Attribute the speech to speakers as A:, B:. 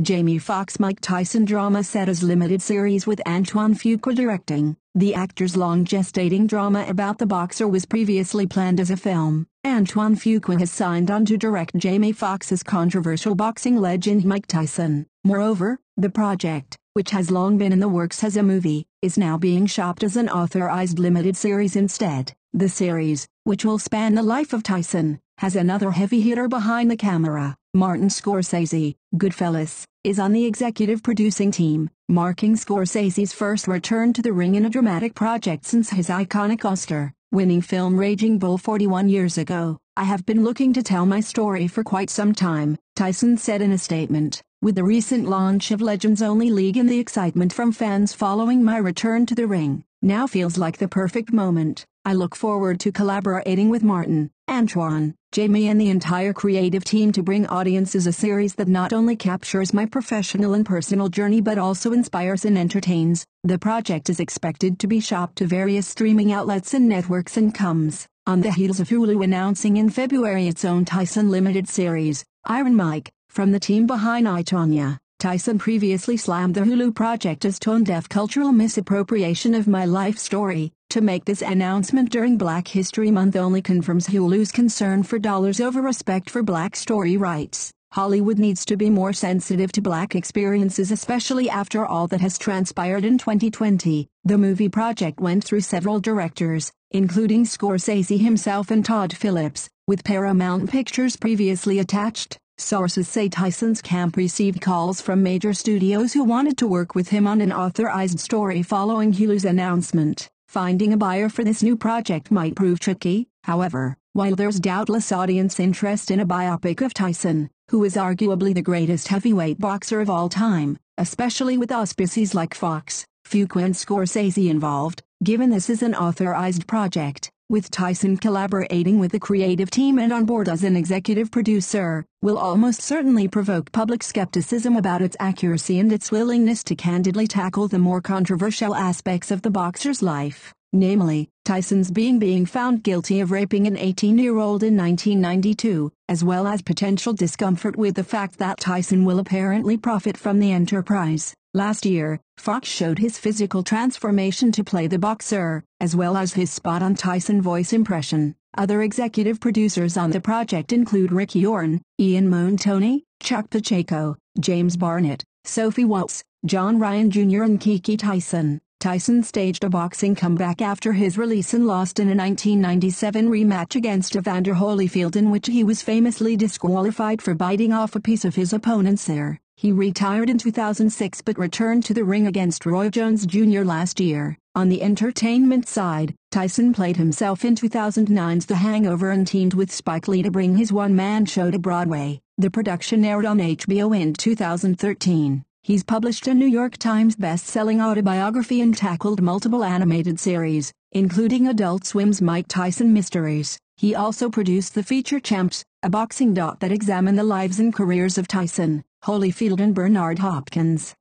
A: Jamie Foxx Mike Tyson drama set as limited series with Antoine Fuqua directing. The actor's long-gestating drama about the boxer was previously planned as a film. Antoine Fuqua has signed on to direct Jamie Foxx's controversial boxing legend Mike Tyson. Moreover, the project, which has long been in the works as a movie, is now being shopped as an authorized limited series instead. The series, which will span the life of Tyson, has another heavy hitter behind the camera. Martin Scorsese, Goodfellas, is on the executive producing team, marking Scorsese's first return to the ring in a dramatic project since his iconic Oscar-winning film Raging Bull 41 years ago. "I have been looking to tell my story for quite some time," Tyson said in a statement. "With the recent launch of Legends Only League and the excitement from fans following my return to the ring, now feels like the perfect moment. I look forward to collaborating with Martin, Antoine, Jamie and the entire creative team to bring audiences a series that not only captures my professional and personal journey but also inspires and entertains." The project is expected to be shopped to various streaming outlets and networks and comes on the heels of Hulu announcing in February its own Tyson limited series, Iron Mike. From the team behind Tonya Tyson previously slammed the Hulu project as tone-deaf cultural misappropriation of my life story. To make this announcement during Black History Month only confirms Hulu's concern for dollars over respect for Black story rights. Hollywood needs to be more sensitive to Black experiences, especially after all that has transpired in 2020. The movie project went through several directors, including Scorsese himself and Todd Phillips, with Paramount Pictures previously attached. Sources say Tyson's camp received calls from major studios who wanted to work with him on an authorized story following Hulu's announcement. Finding a buyer for this new project might prove tricky, however, while there's doubtless audience interest in a biopic of Tyson, who is arguably the greatest heavyweight boxer of all time, especially with auspices like Fox, Fuqua and Scorsese involved. Given this is an authorized project, with Tyson collaborating with the creative team and on board as an executive producer, will almost certainly provoke public skepticism about its accuracy and its willingness to candidly tackle the more controversial aspects of the boxer's life, namely, Tyson's being found guilty of raping an 18-year-old in 1992, as well as potential discomfort with the fact that Tyson will apparently profit from the enterprise. Last year, Fox showed his physical transformation to play the boxer, as well as his spot-on Tyson voice impression. Other executive producers on the project include Rick Yorn, Ian Montoni, Chuck Pacheco, James Barnett, Sophie Waltz, John Ryan Jr. and Kiki Tyson. Tyson staged a boxing comeback after his release and lost in a 1997 rematch against Evander Holyfield, in which he was famously disqualified for biting off a piece of his opponent's ear. He retired in 2006 but returned to the ring against Roy Jones Jr. last year. On the entertainment side, Tyson played himself in 2009's The Hangover and teamed with Spike Lee to bring his one-man show to Broadway. The production aired on HBO in 2013. He's published a New York Times best-selling autobiography and tackled multiple animated series, including Adult Swim's Mike Tyson Mysteries. He also produced the feature Champs, a boxing doc that examined the lives and careers of Tyson, Holyfield and Bernard Hopkins.